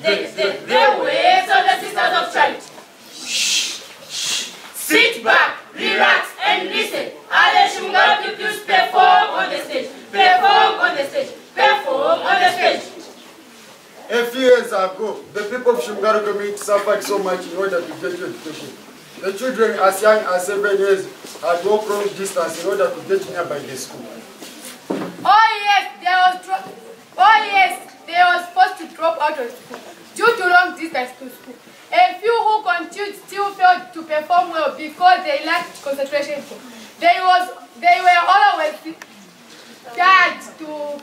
The ways of the Sisters of Charity. Sit back, relax, and listen. As the Shimungalu pupils perform on the stage. Perform on the stage. Perform on the stage. A few years ago, the people of Shimungalu community suffered so much in order to get education. The children as young as 7 years had walked long distance in order to get nearby the school. They were forced to drop out of school due to long distance to school. A few who continued still failed to perform well because they lacked concentration. They were always charged to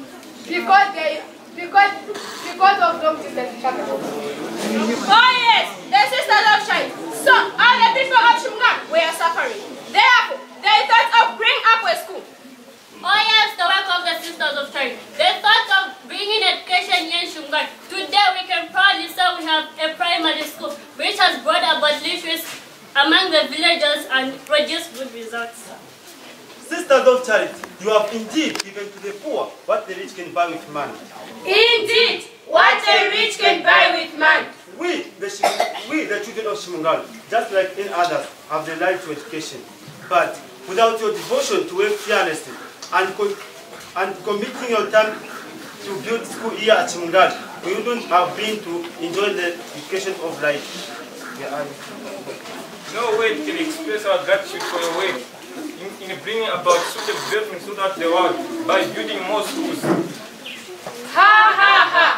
because of long distance travel. Oh yes, the Sisters of Charity. So all the people of Shimungalu were suffering. Therefore, they thought of bringing up a school. Oh yes, the work of the Sisters of Charity. They thought of bringing education here in Shimungalu. Today we can proudly say we have a primary school which has brought about literacy among the villagers and produced good results. Sisters of Charity, you have indeed given to the poor what the rich can buy with money. Indeed, what a rich can buy with money. We, the children of Shimungalu, just like any others, have the right to education. But without your devotion to work fearlessly and committing your time to build school here at Shimungalu, we wouldn't have been to enjoy the education of life. No word can express our gratitude for your work in bringing about such a development throughout the world by building more schools. Ha ha ha!